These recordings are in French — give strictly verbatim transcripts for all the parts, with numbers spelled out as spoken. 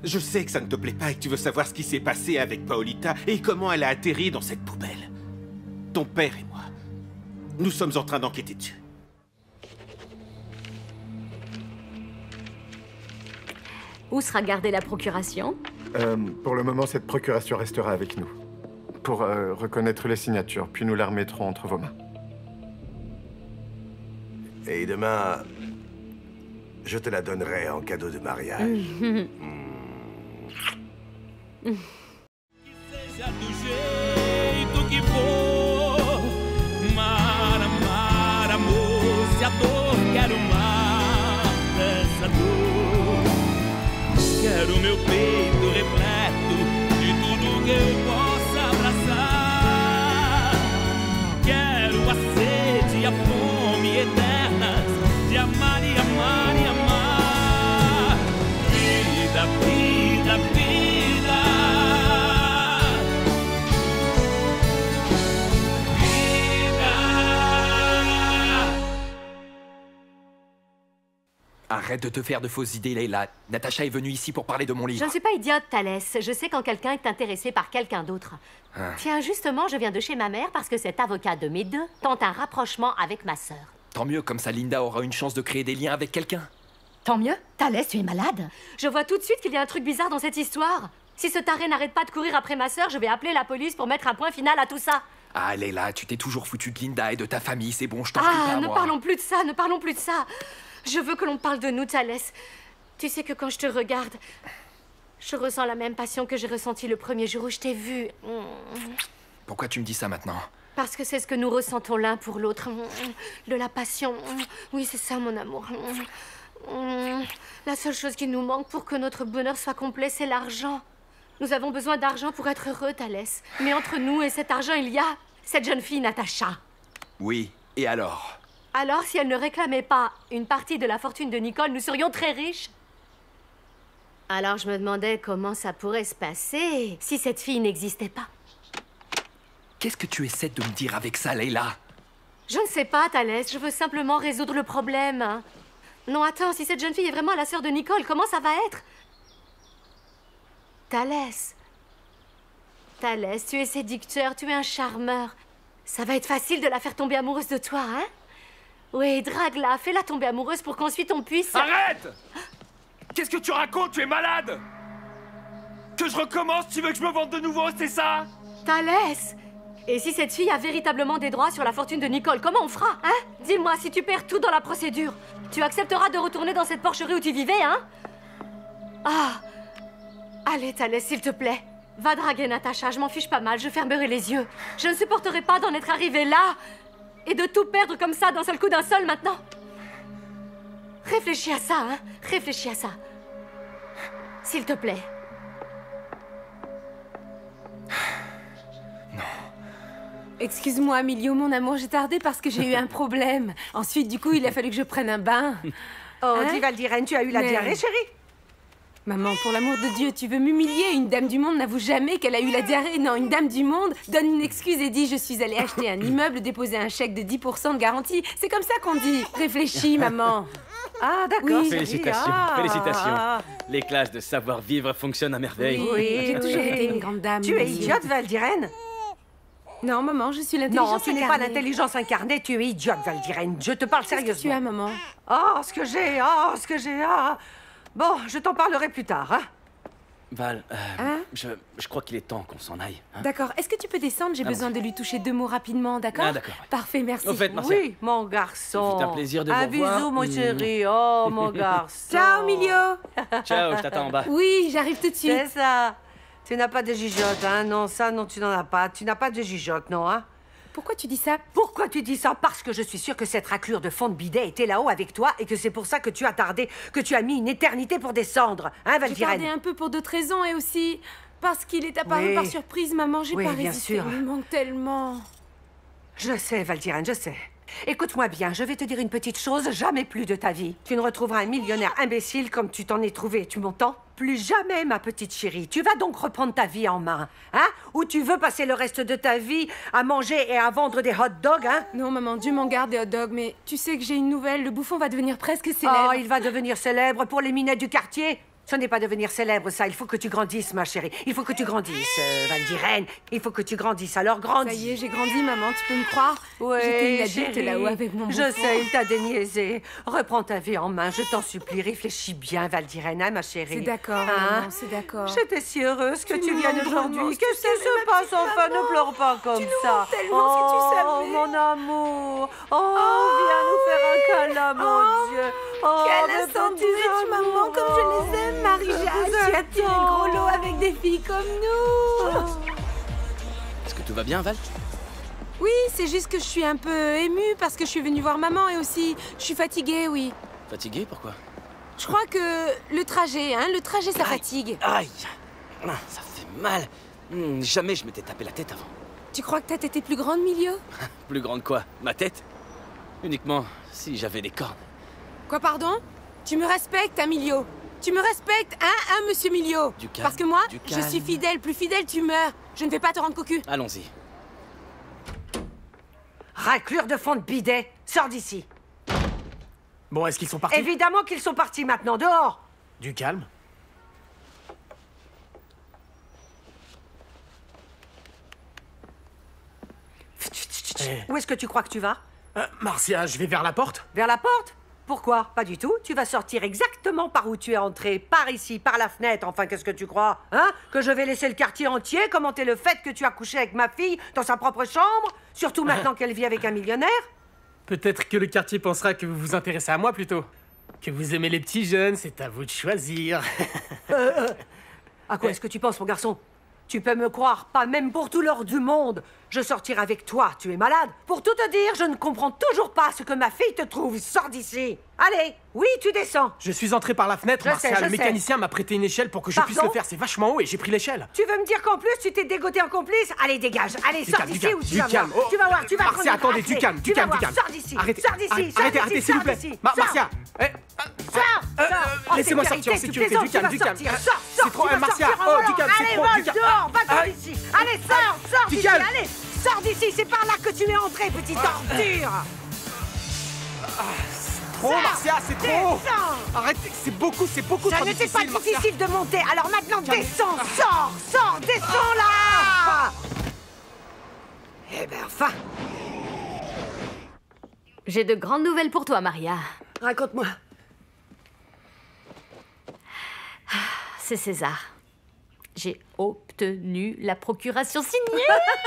Je sais que ça ne te plaît pas et que tu veux savoir ce qui s'est passé avec Paolita et comment elle a atterri dans cette poubelle. Ton père et moi, nous sommes en train d'enquêter dessus. Où sera gardée la procuration? Euh, pour le moment, cette procuration restera avec nous. Pour euh, reconnaître les signatures, puis nous la remettrons entre vos mains. Et demain, je te la donnerai en cadeau de mariage. Mmh. Que seja do jeito que for, mar, amar, amor, se a dor quero mais dessa dor. Quero meu peito repleto de tudo que eu possa abraçar. Quero a sede e a fome eternas de amar e amar e amar. Vida, vida, vida. Arrête de te faire de fausses idées, Leila. Natacha est venue ici pour parler de mon livre. Je ne suis pas idiote, Thalès. Je sais quand quelqu'un est intéressé par quelqu'un d'autre. Ah. Tiens, justement, je viens de chez ma mère parce que cet avocat de mes deux tente un rapprochement avec ma sœur. Tant mieux, comme ça Linda aura une chance de créer des liens avec quelqu'un. Tant mieux. Thalès, tu es malade. Je vois tout de suite qu'il y a un truc bizarre dans cette histoire. Si ce taré n'arrête pas de courir après ma sœur, je vais appeler la police pour mettre un point final à tout ça. Ah, Leila, tu t'es toujours foutu de Linda et de ta famille, c'est bon, je t'en prie Ah, pas, ne moi. parlons plus de ça, ne parlons plus de ça. Je veux que l'on parle de nous, Thalès. Tu sais que quand je te regarde, je ressens la même passion que j'ai ressentie le premier jour où je t'ai vu. Pourquoi tu me dis ça maintenant? Parce que c'est ce que nous ressentons l'un pour l'autre. De la passion. Oui, c'est ça, mon amour. La seule chose qui nous manque pour que notre bonheur soit complet, c'est l'argent. Nous avons besoin d'argent pour être heureux, Thalès. Mais entre nous et cet argent, il y a cette jeune fille, Natacha. Oui, et alors? Alors, si elle ne réclamait pas une partie de la fortune de Nicole, nous serions très riches. Alors, je me demandais comment ça pourrait se passer si cette fille n'existait pas. Qu'est-ce que tu essaies de me dire avec ça, Leila? Je ne sais pas, Thalès. Je veux simplement résoudre le problème. Non, attends, si cette jeune fille est vraiment la sœur de Nicole, comment ça va être? Thalès. Thalès, tu es séducteur, tu es un charmeur. Ça va être facile de la faire tomber amoureuse de toi, hein? Oui, drague-la, fais-la tomber amoureuse pour qu'ensuite on puisse... Arrête! Qu'est-ce que tu racontes? Tu es malade! Que je recommence? Tu veux que je me vende de nouveau, c'est ça? Thalès! Et si cette fille a véritablement des droits sur la fortune de Nicole, comment on fera, hein? Dis-moi, si tu perds tout dans la procédure, tu accepteras de retourner dans cette porcherie où tu vivais, hein? Ah! Allez, Thalès, s'il te plaît. Va draguer Natacha, je m'en fiche pas mal, je fermerai les yeux. Je ne supporterai pas d'en être arrivée là et de tout perdre comme ça d'un seul coup d'un seul maintenant. Réfléchis à ça, hein? Réfléchis à ça. S'il te plaît. Excuse-moi, Emilio, mon amour, j'ai tardé parce que j'ai eu un problème. Ensuite, du coup, il a fallu que je prenne un bain. Oh, Hein? dis Valdirène, tu as eu la Mais- diarrhée, chérie? Maman, pour l'amour de Dieu, tu veux m'humilier? Une dame du monde n'avoue jamais qu'elle a eu la diarrhée. Non, une dame du monde donne une excuse et dit « Je suis allée acheter un immeuble, déposer un chèque de dix pour cent de garantie. » C'est comme ça qu'on dit. Réfléchis, maman. Ah, d'accord. Oui. chérie. Félicitations, Ah. félicitations. Les classes de savoir-vivre fonctionnent à merveille. Oui, J'ai toujours oui. été une grande dame. Tu es Emilio. idiote, Valdirène? Non, maman, je suis l'intelligence Non, tu n'es pas incarnée. l'intelligence incarnée, tu es idiote, Valdirène. Je te parle Qu'est-ce que tu as, sérieusement. maman? Oh, ce que j'ai, oh, ce que j'ai, ah. Bon, je t'en parlerai plus tard, hein. Val, euh, Hein? je, je crois qu'il est temps qu'on s'en aille. hein. D'accord. Est-ce que tu peux descendre? J'ai Allons-y. besoin de lui toucher deux mots rapidement, d'accord? Ah, d'accord, ouais. Parfait, merci. Au fait, Marcia, Oui, mon garçon. Ce fut un plaisir de Un vous revoir. bisou, mon Mm. chéri. Oh, mon garçon. Ciao, Emilio. ciao, je t'attends en bas. Oui, j'arrive tout de suite. C'est ça. Tu n'as pas de gigotte, hein? Non, ça, non, tu n'en as pas. Tu n'as pas de gigotte, non, hein? Pourquoi tu dis ça? Pourquoi tu dis ça? Parce que je suis sûre que cette raclure de fond de bidet était là-haut avec toi et que c'est pour ça que tu as tardé, que tu as mis une éternité pour descendre, hein, J'ai Valdirène? tardé un peu pour d'autres raisons et aussi parce qu'il est apparu Oui. par surprise, maman. J'ai Oui, pas bien résisté. sûr. Il me manque tellement. Je sais, Valdirène, je sais. Écoute-moi bien, je vais te dire une petite chose, jamais plus de ta vie. Tu ne retrouveras un millionnaire imbécile comme tu t'en es trouvé, tu m'entends? Plus jamais, ma petite chérie. Tu vas donc reprendre ta vie en main, hein? Ou tu veux passer le reste de ta vie à manger et à vendre des hot dogs, hein? Non, maman, Dieu m'en garde des hot dogs, mais tu sais que j'ai une nouvelle. Le bouffon va devenir presque célèbre. Oh, il va devenir célèbre pour les minettes du quartier. Ce n'est pas devenir célèbre, ça. Il faut que tu grandisses, ma chérie. Il faut que tu grandisses, euh, Val d'Irène. Il faut que tu grandisses. Alors grandis. Ça y est, j'ai grandi, maman. Tu peux me croire? Ouais, J'étais une adulte chérie. là-haut avec mon Je bouffon. sais, il t'a déniaisé. Reprends ta vie en main, je t'en supplie. Réfléchis bien, Val d'Irène, hein, ma chérie. C'est d'accord, Hein? maman, c'est d'accord. J'étais si heureuse que Tu tu, nous viennes manques aujourd'hui. vraiment, si Qu'est-ce tu qui savais, se ma passe petite enfin? maman. Ne pleure pas comme Tu nous ça. manques tellement, si tu Oh, savais. mon amour. Oh, viens nous faire un câlin, mon Dieu. Oh, Quel mes petits sandwich, maman, comme je les aime, Marie-Jeanne. Tu as tiré le gros lot avec des filles comme nous. Est-ce que tout va bien, Val? Oui, c'est juste que je suis un peu émue parce que je suis venue voir maman et aussi je suis fatiguée, oui. Fatigué? Pourquoi? Je crois que le trajet, hein, le trajet, ça fatigue. Aïe! Ah, ça fait mal. Hmm, jamais je m'étais tapé la tête avant. Tu crois que ta tête est plus grande, Milio? Plus grande quoi? Ma tête? Uniquement si j'avais des cornes. Quoi, pardon? Tu me respectes, hein, Milio? Tu me respectes, hein, hein, monsieur Milio? Du calme, Parce que moi, du je calme. suis fidèle, plus fidèle, tu meurs. Je ne vais pas te rendre cocu. Allons-y. Raclure de fond de bidet. Sors d'ici. Bon, est-ce qu'ils sont partis? Évidemment qu'ils sont partis maintenant. Dehors. Du calme. Eh. Où est-ce que tu crois que tu vas? Euh, Marcia, je vais vers la porte. Vers la porte? Pourquoi? Pas du tout. Tu vas sortir exactement par où tu es entré. Par ici, par la fenêtre. Enfin, qu'est-ce que tu crois? Hein? Que je vais laisser le quartier entier commenter le fait que tu as couché avec ma fille dans sa propre chambre? Surtout maintenant qu'elle vit avec un millionnaire? Peut-être que le quartier pensera que vous vous intéressez à moi plutôt. Que vous aimez les petits jeunes, c'est à vous de choisir. À quoi est-ce que tu penses, mon garçon? Tu peux me croire, pas même pour tout l'or du monde. Je sortirai avec toi, tu es malade. Pour tout te dire, je ne comprends toujours pas ce que ma fille te trouve. Sors d'ici. Allez, oui, tu descends. Je suis entré par la fenêtre, Je Marcia. sais, je Le sais. mécanicien m'a prêté une échelle pour que je Pardon? puisse le faire. C'est vachement haut et j'ai pris l'échelle. Tu veux me dire qu'en plus, tu t'es dégoté en complice? Allez, dégage. Allez, Du sors calme, du d'ici calme, ou tu du vas calme. voir. Oh, Tu vas voir, tu vas Marcia, prendre une attendez, du raclée. calme, du Tu vas calme, du voir, calme. Sors d'ici. Arrêtez, Sors d'ici. arrêtez, sors arrêtez, d'ici, arrêtez, s'il vous sors plaît. d'ici. Ma- Sors. Marcia, eh, Sors, euh, sors. euh, En laissez-moi sortir en sécurité, tu sécurité, du plaisantes, calme, tu du vas calme. sortir. Sors, C'est sors, trop, tu euh, vas Marcia, sortir en oh, volant. du calme, c'est Allez, trop, du vole calme. dehors, va Aïe. d'ici. Allez, sors, sors Du d'ici. calme. Allez, sors d'ici. C'est par là que tu es entré, petite ordure. Trop, Marcia, c'est trop. Descends. Arrêtez, c'est beaucoup, c'est beaucoup Ça trop n'était pas difficile, Marcia. difficile de monter. Alors maintenant, Calme. descends, sors, sors, descends là. Eh ben, enfin. J'ai de grandes nouvelles pour toi, Maria. Raconte-moi. C'est César. J'ai obtenu la procuration signée.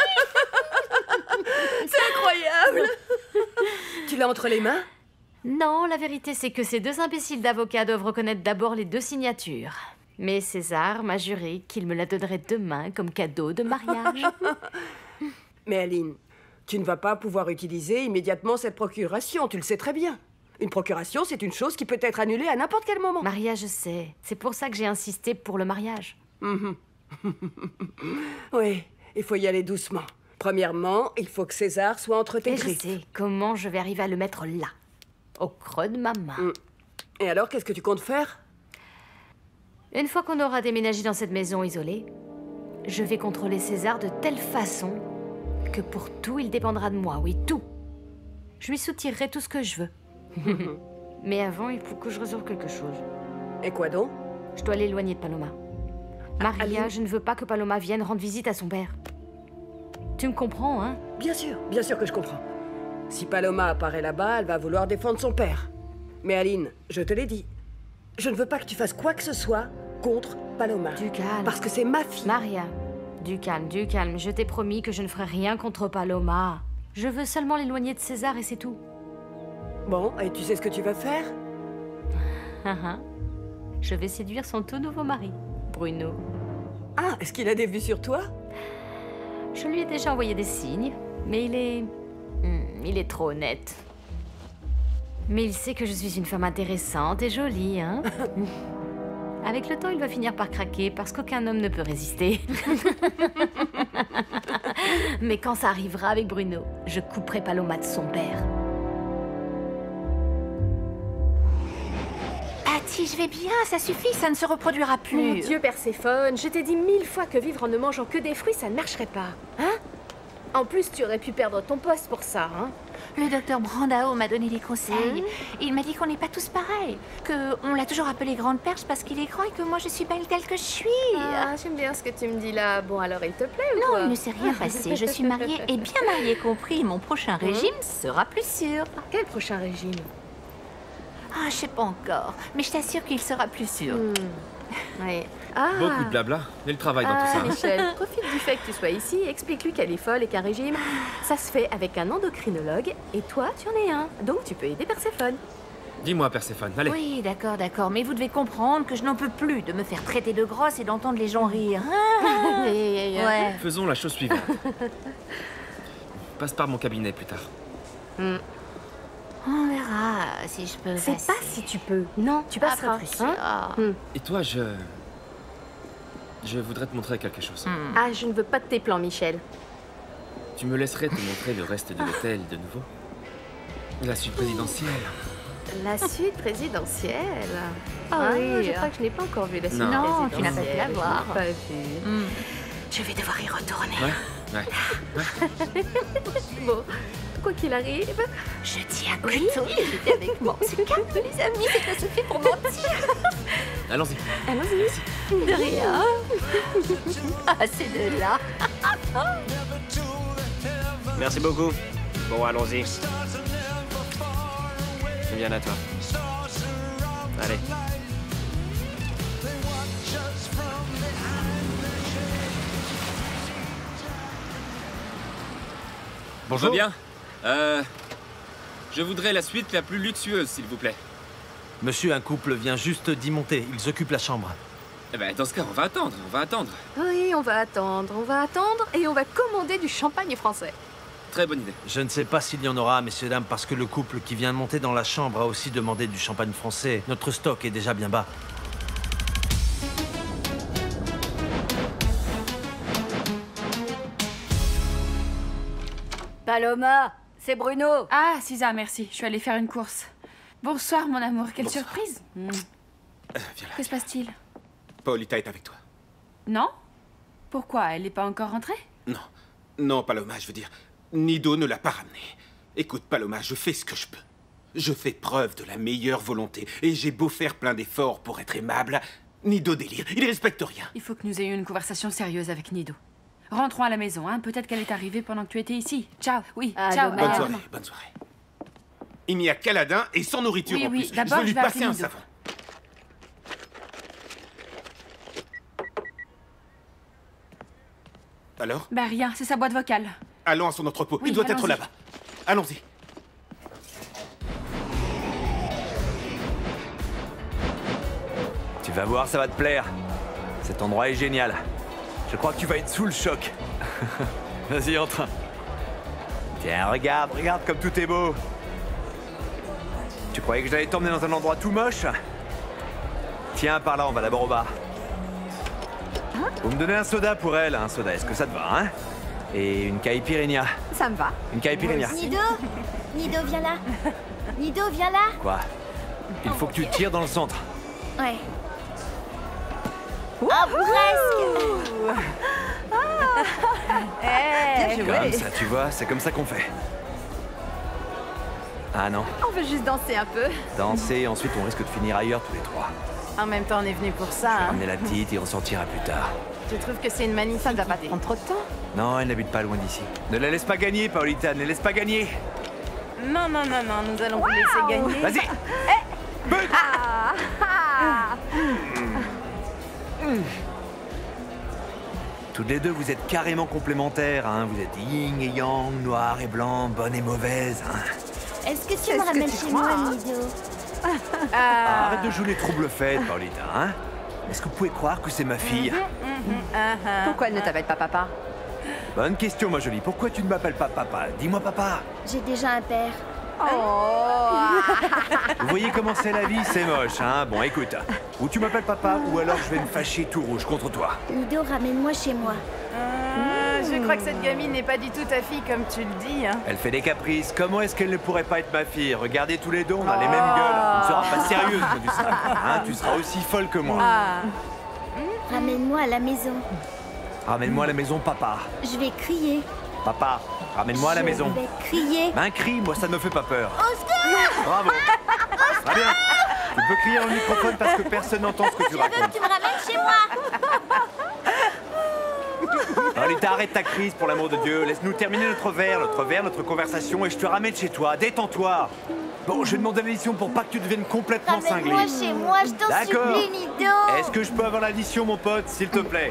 C'est incroyable. Tu l'as entre les mains? Non, la vérité, c'est que ces deux imbéciles d'avocats doivent reconnaître d'abord les deux signatures. Mais César m'a juré qu'il me la donnerait demain comme cadeau de mariage. Mais Aline, tu ne vas pas pouvoir utiliser immédiatement cette procuration, tu le sais très bien. Une procuration, c'est une chose qui peut être annulée à n'importe quel moment. Maria, je sais. C'est pour ça que j'ai insisté pour le mariage. Mhm. Oui, il faut y aller doucement. Premièrement, il faut que César soit entre tes Et je griffes. sais comment je vais arriver à le mettre là, au creux de ma main. Mm. Et alors, qu'est-ce que tu comptes faire? Une fois qu'on aura déménagé dans cette maison isolée, je vais contrôler César de telle façon que pour tout, il dépendra de moi. Oui, tout. Je lui soutirerai tout ce que je veux. Mais avant, il faut que je résolve quelque chose. Et quoi donc? Je dois l'éloigner de Paloma. Maria, Aline. je ne veux pas que Paloma vienne rendre visite à son père. Tu me comprends, hein? Bien sûr, bien sûr que je comprends. Si Paloma apparaît là-bas, elle va vouloir défendre son père. Mais Aline, je te l'ai dit, je ne veux pas que tu fasses quoi que ce soit contre Paloma. Du calme. Parce que c'est ma fille. Maria, du calme, du calme. Je t'ai promis que je ne ferai rien contre Paloma. Je veux seulement l'éloigner de César et c'est tout. Bon, et tu sais ce que tu vas faire? Je vais séduire son tout nouveau mari, Bruno. Ah, est-ce qu'il a des vues sur toi? Je lui ai déjà envoyé des signes, mais il est... Hmm, il est trop honnête. Mais il sait que je suis une femme intéressante et jolie, hein? Avec le temps, il va finir par craquer parce qu'aucun homme ne peut résister. Mais quand ça arrivera avec Bruno, je couperai Paloma de son père. Patty, je vais bien, ça suffit, ça ne se reproduira plus. Mon Dieu, Perséphone, je t'ai dit mille fois que vivre en ne mangeant que des fruits, ça ne marcherait pas. Hein? En plus, tu aurais pu perdre ton poste pour ça, hein? Le docteur Brandao m'a donné des conseils. Mmh. Il m'a dit qu'on n'est pas tous pareils. Qu'on l'a toujours appelé Grande Perche parce qu'il est grand et que moi je suis belle telle que je suis. Ah, j'aime bien ce que tu me dis là. Bon, alors il te plaît ou Non, quoi? il ne s'est rien passé. Je suis mariée et bien mariée compris. Mon prochain régime sera plus sûr. Quel prochain régime? Ah, je sais pas encore. Mais je t'assure qu'il sera plus sûr. Mmh. Oui. Ah. Beaucoup de blabla. Et le travail dans Ah, tout ça. hein. Michel, profite du fait que tu sois ici, explique-lui qu'elle est folle et qu'un régime, ça se fait avec un endocrinologue, et toi, tu en es un. Donc tu peux aider Perséphone. Dis-moi, Perséphone, allez. Oui, d'accord, d'accord. Mais vous devez comprendre que je n'en peux plus de me faire traiter de grosse et d'entendre les gens rire. Ouais. Faisons la chose suivante. Passe par mon cabinet plus tard. Mm. On verra si je peux. C'est passer. pas si tu peux. Non, tu Ah, passeras. pas plus sûr. Hein Mm. Et toi, je... Je voudrais te montrer quelque chose. Ah, je ne veux pas de tes plans, Michel. Tu me laisserais te montrer le reste de l'hôtel de nouveau? La suite présidentielle. La suite présidentielle. Ah oui. Je crois que je n'ai pas encore vu la suite Non. Non, présidentielle. tu n'as pas pu la voir. Je n'ai pas vu. Mm. Je vais devoir y retourner. Ouais, ouais. Bon, quoi qu'il arrive, Je dis à Quito qu'il était avec moi. C'est calme, les amis, c'est pas suffit pour mentir. Allons-y. allons-y. De rien. Ah, c'est de là. Merci beaucoup. Bon, allons-y. Bien à toi. Allez. Bonjour. Bien. Euh... Je voudrais la suite la plus luxueuse, s'il vous plaît. Monsieur, un couple vient juste d'y monter. Ils occupent la chambre. Eh ben, dans ce cas, on va attendre, on va attendre. Oui, on va attendre, on va attendre et on va commander du champagne français. Très bonne idée. Je ne sais pas s'il y en aura, messieurs, dames, parce que le couple qui vient de monter dans la chambre a aussi demandé du champagne français. Notre stock est déjà bien bas. Paloma, c'est Bruno. Ah, Cisa, merci. Je suis allée faire une course. Bonsoir, mon amour. Quelle Bonsoir. surprise. Euh, viens là. Que se passe-t-il? Paolita est avec toi. Non? Pourquoi? Elle n'est pas encore rentrée? Non. Non, Paloma, je veux dire, Nido ne l'a pas ramené. Écoute, Paloma, je fais ce que je peux. Je fais preuve de la meilleure volonté. Et j'ai beau faire plein d'efforts pour être aimable, Nido délire. Il respecte rien. Il faut que nous ayons une conversation sérieuse avec Nido. Rentrons à la maison, hein. Peut-être qu'elle est arrivée pendant que tu étais ici. Ciao. Oui, Ah, ciao. dommage. Bonne madame. soirée, bonne soirée. Il n'y a qu'Aladin et sans nourriture Oui, en oui, plus. Je d'abord, veux lui je vais passer appeler un Nido. savon. Alors? Bah rien, c'est sa boîte vocale. Allons à son entrepôt. Oui, Il doit être allons-y. là-bas. Allons-y. Tu vas voir, ça va te plaire. Cet endroit est génial. Je crois que tu vas être sous le choc. Vas-y, entre. Tiens, regarde, regarde comme tout est beau. Tu croyais que j'allais t'emmener dans un endroit tout moche? Tiens, par là, on va d'abord au bar. Vous me donnez un soda pour elle, un soda, est-ce que ça te va, hein? Et une caipirinha. Ça me va. Une caipirinha. Nido Nido, viens là. Nido, viens là. Quoi? Il faut que tu tires dans le centre. Ouais. Ah, presque. Eh, Comme ça, tu vois, c'est comme ça qu'on fait. Ah non, On veut juste danser un peu. danser, ensuite on risque de finir ailleurs tous les trois. En même temps, on est venu pour ça, hein. Emmener la petite et on sortira plus tard. Je trouve que c'est une magnifique idée. Ça va pas prendre trop de temps. Non, elle n'habite pas loin d'ici. Ne la laisse pas gagner, Paolita, ne la laisse pas gagner. Non, non, non, non, nous allons vous laisser gagner. Vas-y. But ah, ah. Toutes les deux, vous êtes carrément complémentaires, hein. Vous êtes yin et yang, noir et blanc, bonne et mauvaise, hein. Est-ce que tu me ramènes chez moi, Nido? Ah, arrête de jouer les troubles fêtes, Paolita, hein. Est-ce que vous pouvez croire que c'est ma fille? Pourquoi elle ne t'appelle pas papa? Bonne question, ma jolie. Pourquoi tu ne m'appelles pas papa? Dis-moi papa. J'ai déjà un père. Oh. Vous voyez comment c'est la vie, c'est moche, hein. Bon, écoute, ou tu m'appelles papa, ou alors je vais me fâcher tout rouge contre toi. Nido, ramène-moi chez moi. Ah, je crois que cette gamine n'est pas du tout ta fille comme tu le dis, hein. Elle fait des caprices. Comment est-ce qu'elle ne pourrait pas être ma fille? Regardez tous les deux, on a les mêmes gueules. Tu ne seras pas sérieuse quand tu seras. Hein, tu seras aussi folle que moi. Ah. Ramène-moi à la maison. Ramène-moi à la maison, papa. Je vais crier. Papa, ramène-moi à la maison. Je vais crier. Ben crie, moi ça ne me fait pas peur. Au secours! Bravo. Très bien. Tu peux crier dans le microphone parce que personne n'entend ce que tu Je veux racontes. que tu me ramènes chez moi. Paolita, arrête ta crise pour l'amour de Dieu. Laisse-nous terminer notre verre, notre verre, notre conversation et je te ramène chez toi. Détends-toi. Bon, je vais demander l'addition pour pas que tu deviennes complètement cinglé. Ramène-moi chez moi, je t'en D'accord. supplie, Nido. Est-ce que je peux avoir l'addition, mon pote, s'il te plaît?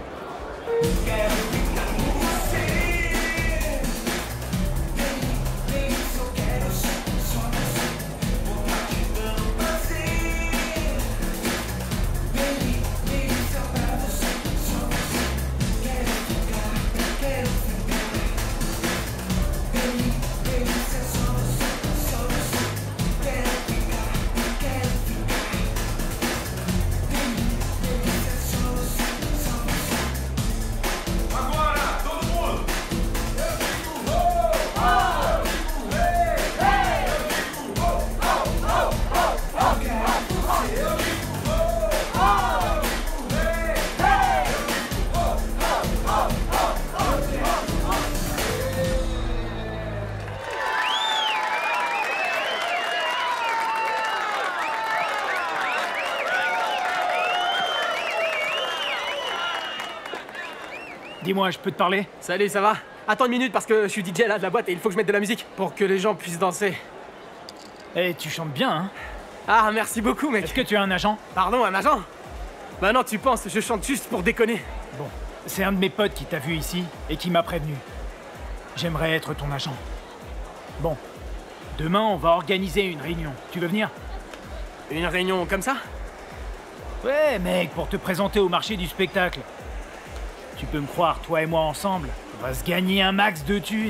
Dis-moi, je peux te parler? Salut, ça va? Attends une minute parce que je suis D J là de la boîte et il faut que je mette de la musique pour que les gens puissent danser. Eh, tu chantes bien, hein? Ah, merci beaucoup, mec. Est-ce que tu as un agent? Pardon, un agent? Bah non, tu penses, je chante juste pour déconner. Bon, c'est un de mes potes qui t'a vu ici et qui m'a prévenu. J'aimerais être ton agent. Bon, demain, on va organiser une réunion. Tu veux venir? Une réunion comme ça? Ouais, mec, pour te présenter au marché du spectacle. Tu peux me croire, toi et moi ensemble, on va se gagner un max de thunes.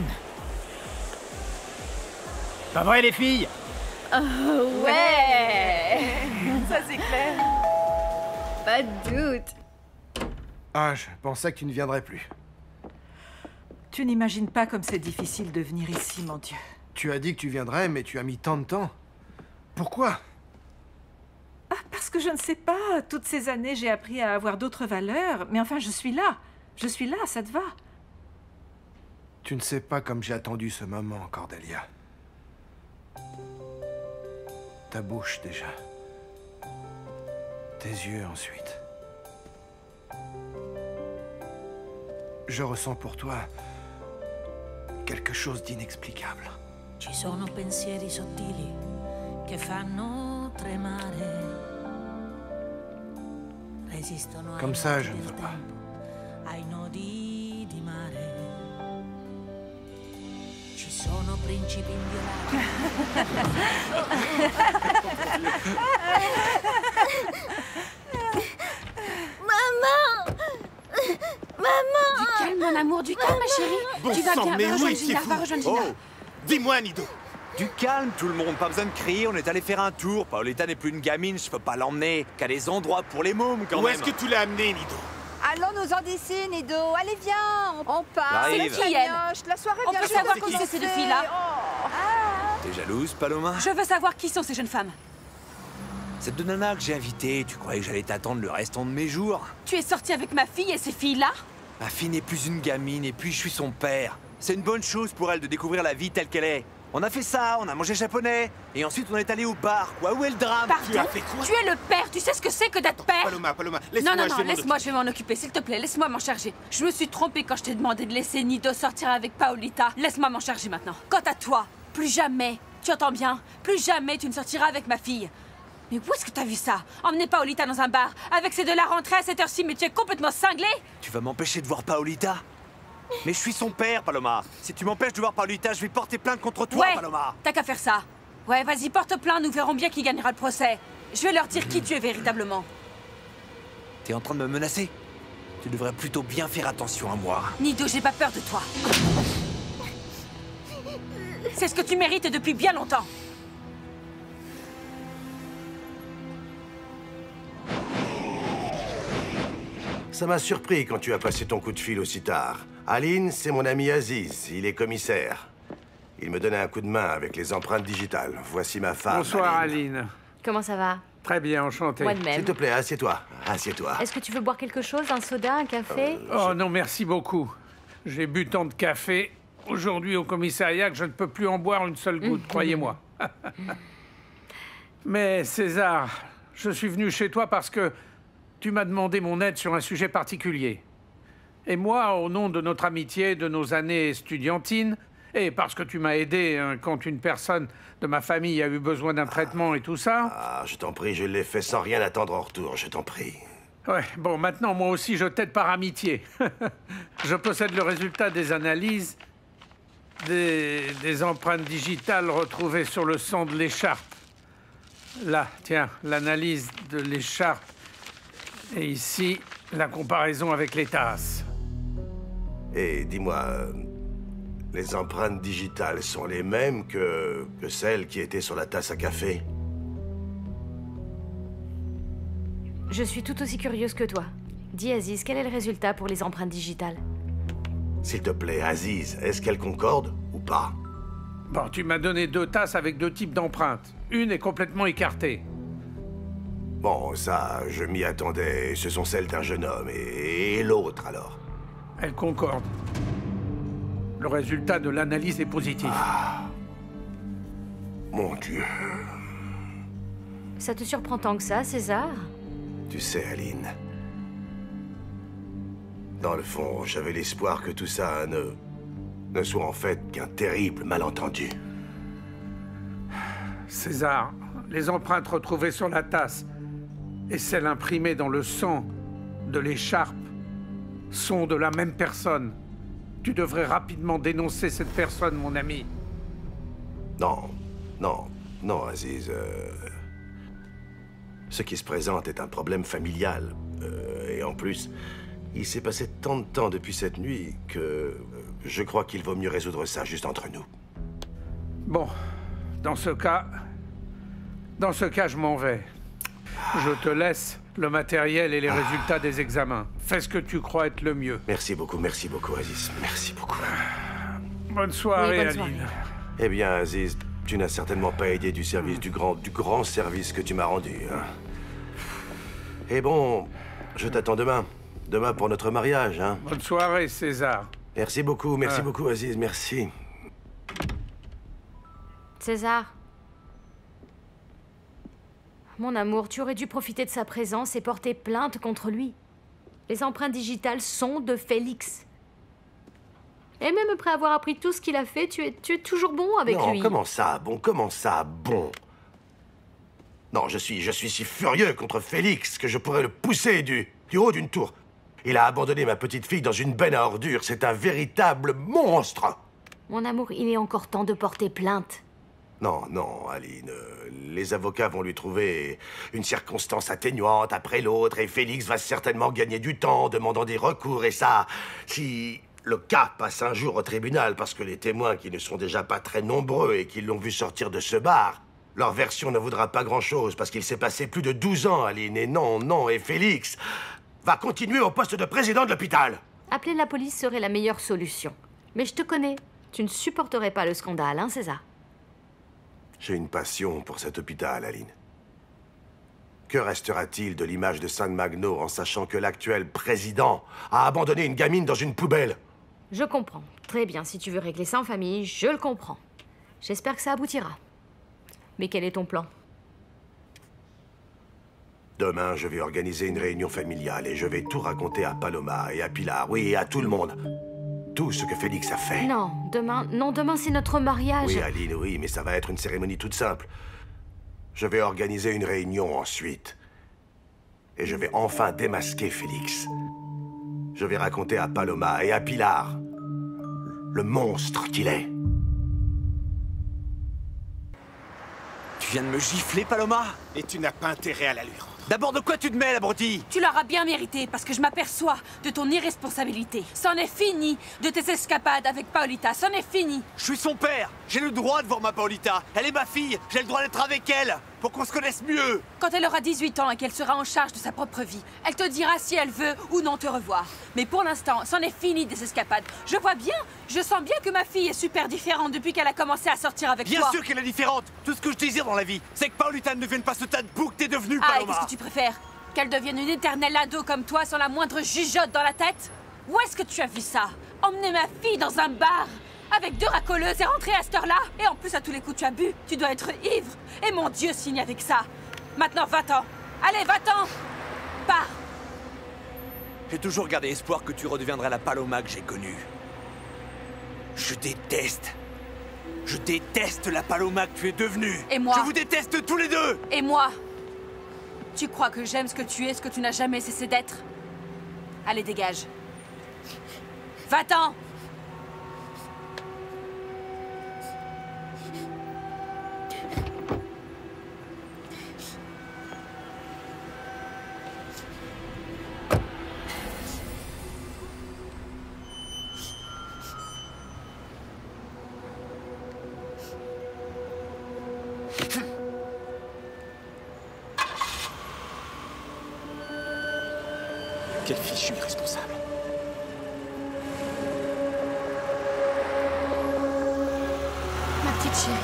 Pas vrai, les filles? Oh, ouais. Ça, c'est clair. Pas de doute. Ah, je pensais que tu ne viendrais plus. Tu n'imagines pas comme c'est difficile de venir ici, mon Dieu. Tu as dit que tu viendrais, mais tu as mis tant de temps. Pourquoi? Ah, parce que je ne sais pas. Toutes ces années, j'ai appris à avoir d'autres valeurs. Mais enfin, je suis là. Je suis là, ça te va? Tu ne sais pas comme j'ai attendu ce moment, Cordelia. Ta bouche déjà. Tes yeux ensuite. Je ressens pour toi quelque chose d'inexplicable. Ci sono pensieri sottili che fanno tremare. Resistono Comme ça, je ne veux pas. ai nodi di mare. Ci sono principi inviolati. Maman! Maman! Du calme, mon amour, du calme, ma chérie. Bon tu vas sang, bien, mais va oui, rejoindre c'est Gina, fou. va rejoindre Gina. Oh, Dis-moi, Nido. Du calme, tout le monde, pas besoin de crier, on est allé faire un tour. Paolita n'est plus une gamine, je peux pas l'emmener. Qu'à des endroits pour les mômes, quand Où même. est-ce que tu l'as amené, Nido? Allons-nous en d'ici, Nido. Allez, viens. On part. J'arrive. C'est qui, elle? La soirée On vient peut juste savoir de qui c'est commencer. ces deux filles-là? T'es jalouse, Paloma? Je veux savoir qui sont ces jeunes femmes. Cette deux nanas que j'ai invitées, tu croyais que j'allais t'attendre le restant de mes jours? Tu es sorti avec ma fille et ces filles-là? Ma fille n'est plus une gamine et puis je suis son père. C'est une bonne chose pour elle de découvrir la vie telle qu'elle est. On a fait ça, on a mangé japonais, et ensuite on est allé au bar, quoi. Où est le drame? Pardon? Tu as fait quoi? Tu es le père, tu sais ce que c'est que d'être père? Paloma, Paloma, laisse-moi, Non, non, je non, vais m'en laisse-moi, je vais m'en occuper, s'il te plaît, laisse-moi m'en charger. Je me suis trompée quand je t'ai demandé de laisser Nido sortir avec Paolita. Laisse-moi m'en charger maintenant. Quant à toi, plus jamais, tu entends bien, plus jamais tu ne sortiras avec ma fille. Mais où est-ce que t'as vu ça? Emmener Paolita dans un bar, avec ces deux-là rentrés à cette heure-ci, mais tu es complètement cinglé? Tu vas m'empêcher de voir Paolita? Mais je suis son père, Paloma. Si tu m'empêches de voir Paolita, je vais porter plainte contre toi, Ouais, Paloma. t'as qu'à faire ça. Ouais, vas-y, porte plainte, nous verrons bien qui gagnera le procès. Je vais leur dire qui tu es véritablement. T'es en train de me menacer? Tu devrais plutôt bien faire attention à moi. Nido, j'ai pas peur de toi. C'est ce que tu mérites depuis bien longtemps. Ça m'a surpris quand tu as passé ton coup de fil aussi tard. Aline, c'est mon ami Aziz, il est commissaire. Il me donnait un coup de main avec les empreintes digitales. Voici ma femme. Bonsoir, Aline. Comment ça va? Très bien, enchanté. Moi de même. S'il te plaît, assieds-toi. Assieds-toi. Est-ce que tu veux boire quelque chose? Un soda? Un café? Oh non, merci beaucoup. J'ai bu tant de café. aujourd'hui au commissariat que je ne peux plus en boire une seule goutte, croyez-moi. Mais César, je suis venu chez toi parce que tu m'as demandé mon aide sur un sujet particulier. Et moi, au nom de notre amitié, de nos années estudiantines, et parce que tu m'as aidé hein, quand une personne de ma famille a eu besoin d'un traitement et tout ça... Ah, je t'en prie, je l'ai fait sans rien attendre en retour, je t'en prie. Ouais, bon, maintenant, moi aussi, je t'aide par amitié. Je possède le résultat des analyses des, des empreintes digitales retrouvées sur le sang de l'écharpe. Là, tiens, l'analyse de l'écharpe. Et ici, la comparaison avec les tasses. Et dis-moi, euh, les empreintes digitales sont les mêmes que, que celles qui étaient sur la tasse à café? Je suis tout aussi curieuse que toi. Dis Aziz, quel est le résultat pour les empreintes digitales? S'il te plaît, Aziz, est-ce qu'elles concordent ou pas? Bon, tu m'as donné deux tasses avec deux types d'empreintes. Une est complètement écartée. Bon, ça, je m'y attendais. Ce sont celles d'un jeune homme. Et, et l'autre, alors? Elles concordent. Le résultat de l'analyse est positif. Ah. Mon Dieu. Ça te surprend tant que ça, César? Tu sais, Aline, dans le fond, j'avais l'espoir que tout ça ne, ne soit en fait qu'un terrible malentendu. César, les empreintes retrouvées sur la tasse et celles imprimées dans le sang de l'écharpe sont de la même personne. Tu devrais rapidement dénoncer cette personne, mon ami. Non, non, non, Aziz. Euh... Ce qui se présente est un problème familial. Euh, et en plus, il s'est passé tant de temps depuis cette nuit que euh, je crois qu'il vaut mieux résoudre ça juste entre nous. Bon, dans ce cas... Dans ce cas, je m'en vais. Je te laisse le matériel et les ah. résultats des examens. Fais ce que tu crois être le mieux. Merci beaucoup, merci beaucoup, Aziz. Merci beaucoup. Bonne soirée, oui, bonne Aline. soirée. Eh bien, Aziz, tu n'as certainement pas aidé du service du grand, du grand service que tu m'as rendu. Hein. Et bon, je t'attends demain. Demain pour notre mariage, hein. Bonne soirée, César. Merci beaucoup, merci ah. beaucoup, Aziz, merci. César. Mon amour, tu aurais dû profiter de sa présence et porter plainte contre lui. Les empreintes digitales sont de Félix. Et même après avoir appris tout ce qu'il a fait, tu es, tu es toujours bon avec non, lui. Non, comment ça, bon, comment ça, bon? Non, je suis, je suis si furieux contre Félix que je pourrais le pousser du, du haut d'une tour. Il a abandonné ma petite fille dans une benne à ordures. C'est un véritable monstre. Mon amour, il est encore temps de porter plainte. Non, non, Aline. Euh, les avocats vont lui trouver une circonstance atténuante après l'autre et Félix va certainement gagner du temps en demandant des recours. Et ça, si le cas passe un jour au tribunal parce que les témoins qui ne sont déjà pas très nombreux et qui l'ont vu sortir de ce bar, leur version ne vaudra pas grand-chose parce qu'il s'est passé plus de douze ans, Aline. Et non, non, et Félix va continuer au poste de président de l'hôpital. Appeler la police serait la meilleure solution. Mais je te connais. Tu ne supporterais pas le scandale, hein, César? J'ai une passion pour cet hôpital, Aline. Que restera-t-il de l'image de San Magno en sachant que l'actuel président a abandonné une gamine dans une poubelle? Je comprends. Très bien, si tu veux régler ça en famille, je le comprends. J'espère que ça aboutira. Mais quel est ton plan? Demain, je vais organiser une réunion familiale et je vais tout raconter à Paloma et à Pilar, oui, et à tout le monde. Tout ce que Félix a fait. Non, demain, non, demain c'est notre mariage. Oui, Aline, oui, mais ça va être une cérémonie toute simple. Je vais organiser une réunion ensuite. Et je vais enfin démasquer Félix. Je vais raconter à Paloma et à Pilar le monstre qu'il est. Tu viens de me gifler, Paloma? Et tu n'as pas intérêt à la lui rendre. D'abord, de quoi tu te mets, l'abruti? Tu l'auras bien mérité, parce que je m'aperçois de ton irresponsabilité. C'en est fini de tes escapades avec Paolita, c'en est fini. Je suis son père, j'ai le droit de voir ma Paolita. Elle est ma fille, j'ai le droit d'être avec elle, pour qu'on se connaisse mieux. Quand elle aura dix-huit ans et qu'elle sera en charge de sa propre vie, elle te dira si elle veut ou non te revoir. Mais pour l'instant, c'en est fini des escapades. Je vois bien, je sens bien que ma fille est super différente depuis qu'elle a commencé à sortir avec bien toi. Bien sûr qu'elle est différente. Tout ce que je désire dans la vie, c'est que Paolita ne devienne pas ce tas de boue que t'es devenu, ah, Paloma. Et qu'est-ce que tu préfères? Qu'elle devienne une éternelle ado comme toi sans la moindre jugeote dans la tête? Où est-ce que tu as vu ça? Emmener ma fille dans un bar? Avec deux racoleuses et rentré à cette heure-là. Et en plus, à tous les coups, tu as bu. Tu dois être ivre. Et mon Dieu, signe avec ça. Maintenant, va-t'en. Allez, va-t'en. Pars. J'ai toujours gardé espoir que tu redeviendrais la Paloma que j'ai connue. Je déteste. Je déteste la Paloma que tu es devenue. Et moi? Je vous déteste tous les deux. Et moi? Tu crois que j'aime ce que tu es, ce que tu n'as jamais cessé d'être? Allez, dégage. Va-t'en. Quel fichu irresponsable. Ma petite chérie.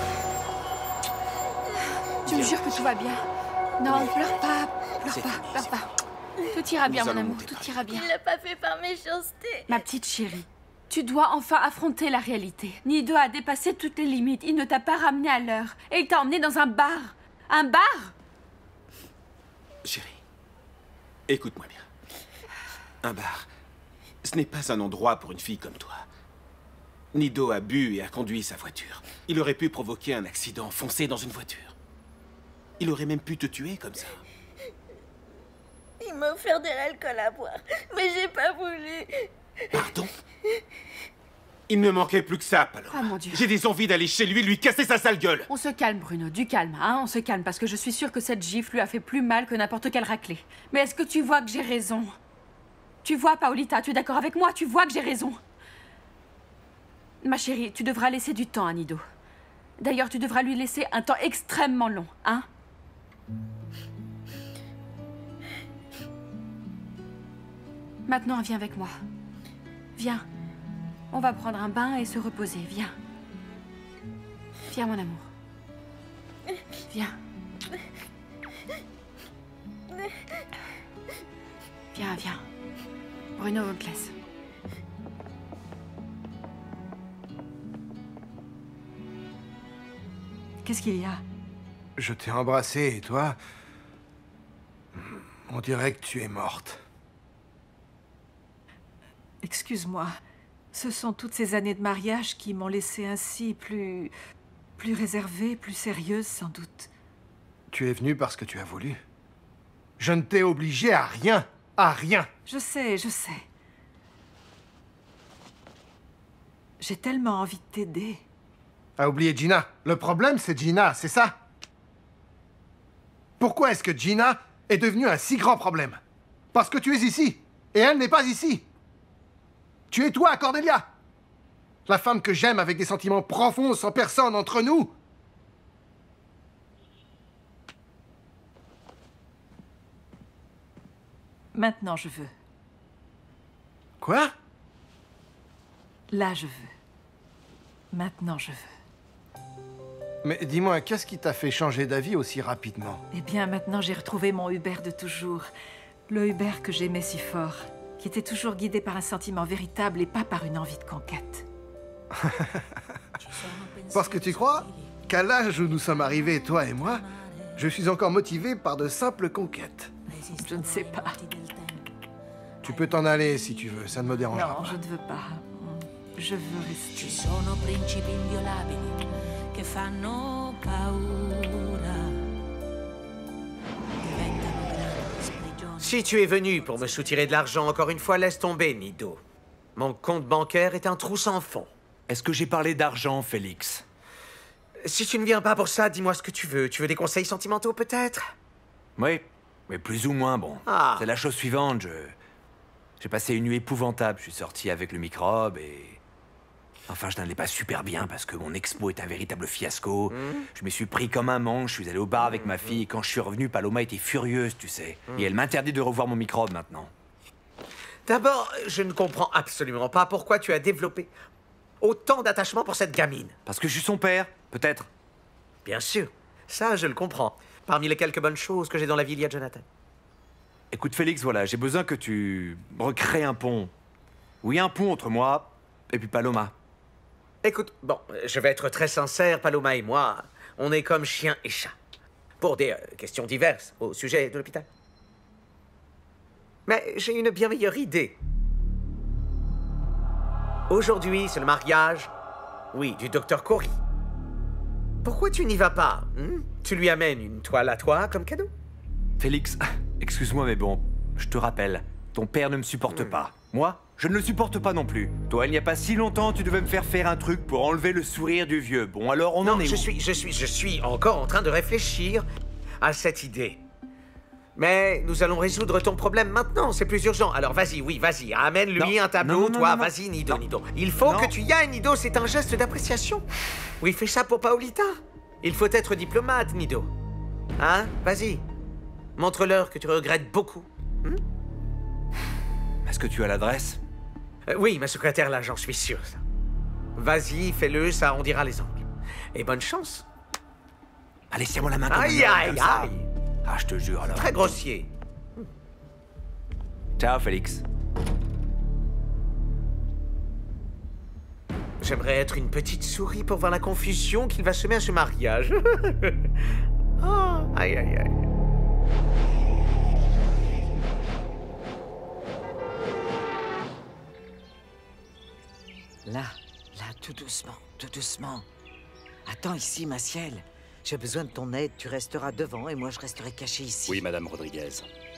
Tu me jures que tout va bien? Non, pleure pas, pleure C'est pas, fini, pleure c'est pas. Tout ira bien, Nous mon allons amour, monter tout par ira bien. Il l'a pas fait par méchanceté. Ma petite chérie, tu dois enfin affronter la réalité. Nido a dépassé toutes les limites. Il ne t'a pas ramené à l'heure. Et il t'a emmené dans un bar. Un bar? Chérie, écoute-moi bien. Un bar, ce n'est pas un endroit pour une fille comme toi. Nido a bu et a conduit sa voiture. Il aurait pu provoquer un accident, foncer dans une voiture. Il aurait même pu te tuer comme ça. Il m'a offert de l'alcool à boire, mais j'ai pas voulu. Pardon? Il ne manquait plus que ça, Paloma. Ah, mon Dieu. J'ai des envies d'aller chez lui, lui casser sa sale gueule. On se calme, Bruno, du calme, hein, on se calme, parce que je suis sûre que cette gifle lui a fait plus mal que n'importe quelle raclée. Mais est-ce que tu vois que j'ai raison? Tu vois, Paolita, tu es d'accord avec moi? Tu vois que j'ai raison? Ma chérie, tu devras laisser du temps à Nido. D'ailleurs, tu devras lui laisser un temps extrêmement long, hein? Maintenant, viens avec moi. Viens. On va prendre un bain et se reposer. Viens. Viens, mon amour. Viens. Viens, viens. Bruno, on te laisse. Qu'est-ce qu'il y a? Je t'ai embrassée et toi... On dirait que tu es morte. Excuse-moi. Ce sont toutes ces années de mariage qui m'ont laissée ainsi, plus... plus réservée, plus sérieuse, sans doute. Tu es venue parce que tu as voulu. Je ne t'ai obligé à rien. À rien. Je sais, je sais. J'ai tellement envie de t'aider. À oublier Gina. Le problème, c'est Gina, c'est ça? Pourquoi est-ce que Gina est devenue un si grand problème? Parce que tu es ici, et elle n'est pas ici. Tu es toi, Cordelia. La femme que j'aime avec des sentiments profonds sans personne entre nous. Maintenant, je veux. Quoi? Là, je veux. Maintenant, je veux. Mais dis-moi, qu'est-ce qui t'a fait changer d'avis aussi rapidement? Eh bien, maintenant, j'ai retrouvé mon Hubert de toujours. Le Hubert que j'aimais si fort. Qui était toujours guidé par un sentiment véritable et pas par une envie de conquête. Parce que tu crois qu'à l'âge où nous sommes arrivés, toi et moi, je suis encore motivé par de simples conquêtes. Je ne sais pas. Tu peux t'en aller si tu veux, ça ne me dérangera Non, pas. je ne veux pas. Je veux rester. Ci sono principi inviolabili che fanno paura. Diventano grandi sprigioni. Si tu es venu pour me soutirer de l'argent, encore une fois, laisse tomber, Nido. Mon compte bancaire est un trou sans fond. Est-ce que j'ai parlé d'argent, Félix? Si tu ne viens pas pour ça, dis-moi ce que tu veux. Tu veux des conseils sentimentaux, peut-être? Oui, mais plus ou moins, bon. Ah. C'est la chose suivante, je... J'ai passé une nuit épouvantable. Je suis sorti avec le microbe et... Enfin, je n'allais pas super bien parce que mon expo est un véritable fiasco. Mmh. Je me suis pris comme un manche, je suis allé au bar avec ma fille et quand je suis revenu, Paloma était furieuse, tu sais. Mmh. Et elle m'interdit de revoir mon microbe maintenant. D'abord, je ne comprends absolument pas pourquoi tu as développé autant d'attachement pour cette gamine. Parce que je suis son père, peut-être. Bien sûr, ça je le comprends. Parmi les quelques bonnes choses que j'ai dans la vie, il y a Jonathan. Écoute Félix, voilà, j'ai besoin que tu recrées un pont. Oui, un pont entre moi et puis Paloma. Écoute, bon, je vais être très sincère, Paloma et moi, on est comme chien et chat. Pour des euh, questions diverses au sujet de l'hôpital. Mais j'ai une bien meilleure idée. Aujourd'hui, c'est le mariage, oui, du docteur Corey. Pourquoi tu n'y vas pas hein? Tu lui amènes une toile à toi comme cadeau. Félix, excuse-moi, mais bon, je te rappelle, ton père ne me supporte pas. Moi, je ne le supporte pas non plus. Toi, il n'y a pas si longtemps, tu devais me faire faire un truc pour enlever le sourire du vieux. Bon, alors on non, en est je où? suis, je suis, je suis encore en train de réfléchir à cette idée. Mais nous allons résoudre ton problème maintenant, c'est plus urgent. Alors vas-y, oui, vas-y, amène-lui un tableau, non, non, toi, non, non. vas-y, Nido, Nido. Il faut Non. que tu y ailles, Nido, c'est un geste d'appréciation. Oui, fais ça pour Paolita. Il faut être diplomate, Nido. Hein? Vas-y. Montre-leur que tu regrettes beaucoup. Hmm? Est-ce que tu as l'adresse? Euh, oui, ma secrétaire là, j'en suis sûr. Ça. Vas-y, fais-le, ça arrondira les angles. Et bonne chance. Allez, serre-moi la main comme Aïe, un homme, aïe, comme ça. aïe. Ah, je te jure, alors. Très grossier. Ciao, Félix. J'aimerais être une petite souris pour voir la confusion qu'il va semer à ce mariage. Oh, aïe, aïe, aïe. Là, là, tout doucement, tout doucement. Attends ici, Maciel. J'ai besoin de ton aide. Tu resteras devant et moi, je resterai caché ici. Oui, Madame Rodriguez.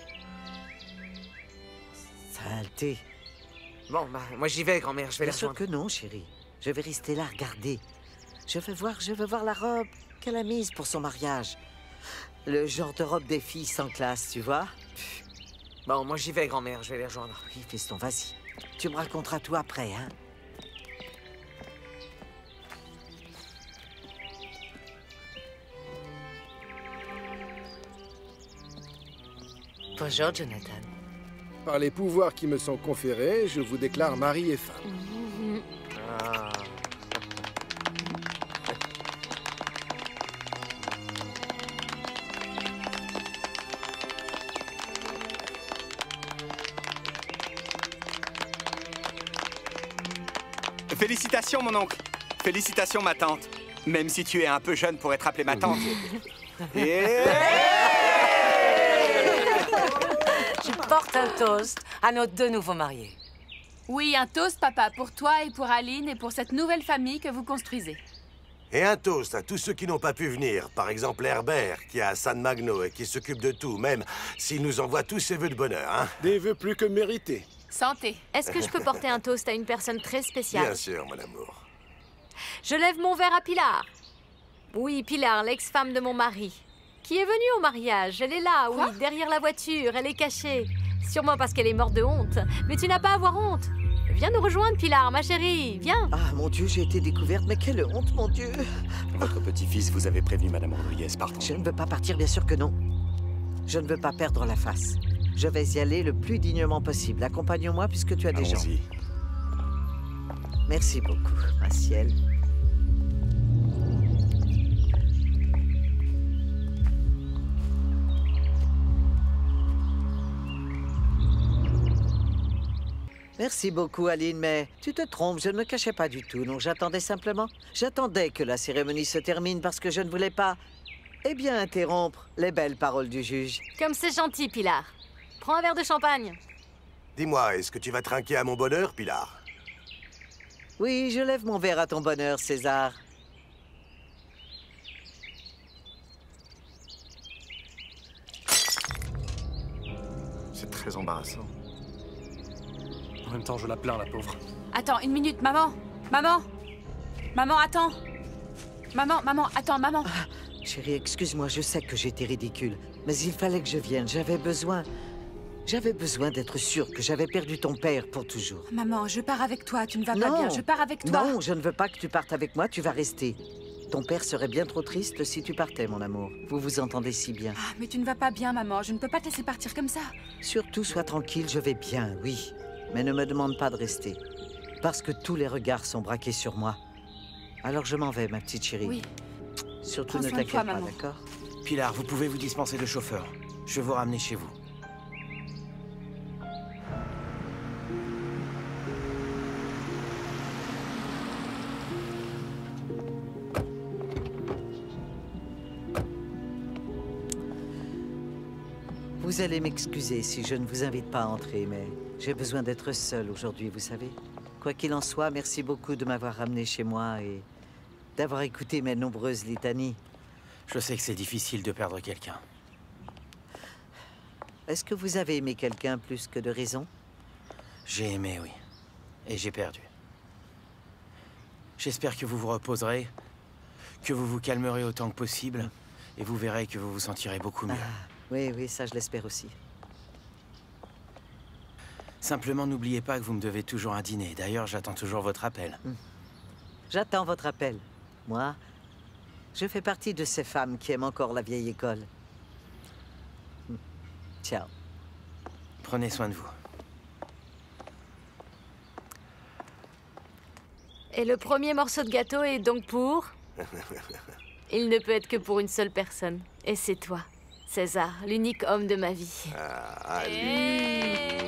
Saleté. Bon, bah, moi j'y vais, grand-mère, je vais Bien la sûr rejoindre. que non, chérie. Je vais rester là, regarder. Je veux voir, je veux voir la robe qu'elle a mise pour son mariage. Le genre de robe des filles sans classe, tu vois? Bon, moi j'y vais, grand-mère, je vais les rejoindre. Oui, fiston, vas-y. Tu me raconteras tout après, hein? Bonjour, Jonathan. Par les pouvoirs qui me sont conférés, je vous déclare mari et femme. Ah. Félicitations, mon oncle. Félicitations, ma tante. Même si tu es un peu jeune pour être appelée ma tante. Et... Je porte un toast à nos deux nouveaux mariés. Oui, un toast, papa, pour toi et pour Aline et pour cette nouvelle famille que vous construisez. Et un toast à tous ceux qui n'ont pas pu venir. Par exemple, Herbert, qui est à San Magno et qui s'occupe de tout, même s'il nous envoie tous ses vœux de bonheur. Hein. Des vœux plus que mérités. Santé. Est-ce que je peux porter un toast à une personne très spéciale? Bien sûr, mon amour. Je lève mon verre à Pilar. Oui, Pilar, l'ex-femme de mon mari. Qui est venue au mariage. Elle est là, oui, derrière la voiture. Elle est cachée. Sûrement parce qu'elle est morte de honte. Mais tu n'as pas à avoir honte. Viens nous rejoindre, Pilar, ma chérie. Viens. Ah, mon Dieu, j'ai été découverte. Mais quelle honte, mon Dieu. Votre petit-fils vous avait prévenu, Madame Rodriguez, pardon. Je ne veux pas partir, bien sûr que non. Je ne veux pas perdre la face. Je vais y aller le plus dignement possible. Accompagne-moi puisque tu as des gens. Allons-y. Merci beaucoup, Maciel. Merci beaucoup, Aline, mais tu te trompes, je ne me cachais pas du tout, non, j'attendais simplement. J'attendais que la cérémonie se termine parce que je ne voulais pas, eh bien, interrompre les belles paroles du juge. Comme c'est gentil, Pilar. Prends un verre de champagne. Dis-moi, est-ce que tu vas trinquer à mon bonheur, Pilar? Oui, je lève mon verre à ton bonheur, César. C'est très embarrassant. En même temps, je la plains, la pauvre. Attends, une minute, maman. Maman. Maman, attends. Maman, maman, attends, maman. Ah, chérie, excuse-moi, je sais que j'étais ridicule. Mais il fallait que je vienne, j'avais besoin... J'avais besoin d'être sûre que j'avais perdu ton père pour toujours. Maman, je pars avec toi, tu ne vas non. pas bien, je pars avec toi. Non, je ne veux pas que tu partes avec moi, tu vas rester. Ton père serait bien trop triste si tu partais, mon amour. Vous vous entendez si bien. Ah, mais tu ne vas pas bien, maman, je ne peux pas te laisser partir comme ça. Surtout, sois tranquille, je vais bien, oui. Mais ne me demande pas de rester. Parce que tous les regards sont braqués sur moi. Alors je m'en vais, ma petite chérie. Oui. Surtout Prends ne soin de toi, t'inquiète pas, maman. d'accord? Pilar, vous pouvez vous dispenser de chauffeur. Je vais vous ramener chez vous. Vous allez m'excuser si je ne vous invite pas à entrer, mais j'ai besoin d'être seule aujourd'hui, vous savez. Quoi qu'il en soit, merci beaucoup de m'avoir ramené chez moi et d'avoir écouté mes nombreuses litanies. Je sais que c'est difficile de perdre quelqu'un. Est-ce que vous avez aimé quelqu'un plus que de raison? J'ai aimé, oui. Et j'ai perdu. J'espère que vous vous reposerez, que vous vous calmerez autant que possible, et vous verrez que vous vous sentirez beaucoup mieux. Ah, oui, oui, ça je l'espère aussi. Simplement, n'oubliez pas que vous me devez toujours un dîner. D'ailleurs, j'attends toujours votre appel. Hum. J'attends votre appel. Moi, je fais partie de ces femmes qui aiment encore la vieille école. Hum. Ciao. Prenez soin de vous. Et le premier morceau de gâteau est donc pour... Il ne peut être que pour une seule personne. Et c'est toi, César, l'unique homme de ma vie. Ah, allez.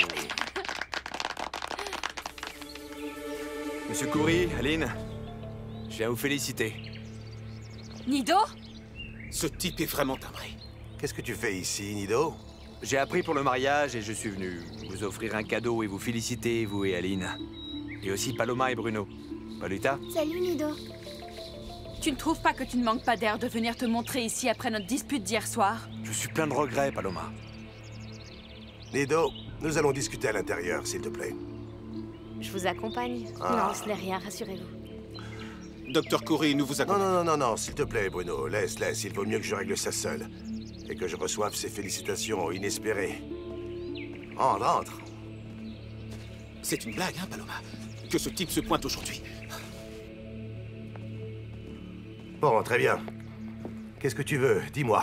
Monsieur Coury, Aline, je viens vous féliciter. Nido? Ce type est vraiment timbré. Qu'est-ce que tu fais ici, Nido? J'ai appris pour le mariage et je suis venu vous offrir un cadeau et vous féliciter, vous et Aline. Et aussi Paloma et Bruno. Paolita? Salut, Nido. Tu ne trouves pas que tu ne manques pas d'air de venir te montrer ici après notre dispute d'hier soir? Je suis plein de regrets, Paloma. Nido, nous allons discuter à l'intérieur, s'il te plaît. Je vous accompagne. Ah. Non, ce n'est rien, rassurez-vous. Docteur Coury, nous vous Non, accompagnons. non, non, non, non, s'il te plaît, Bruno. Laisse, laisse. Il vaut mieux que je règle ça seul. Et que je reçoive ces félicitations inespérées. Entre, entre. C'est une blague, hein, Paloma? Que ce type se pointe aujourd'hui. Bon, très bien. Qu'est-ce que tu veux? Dis-moi.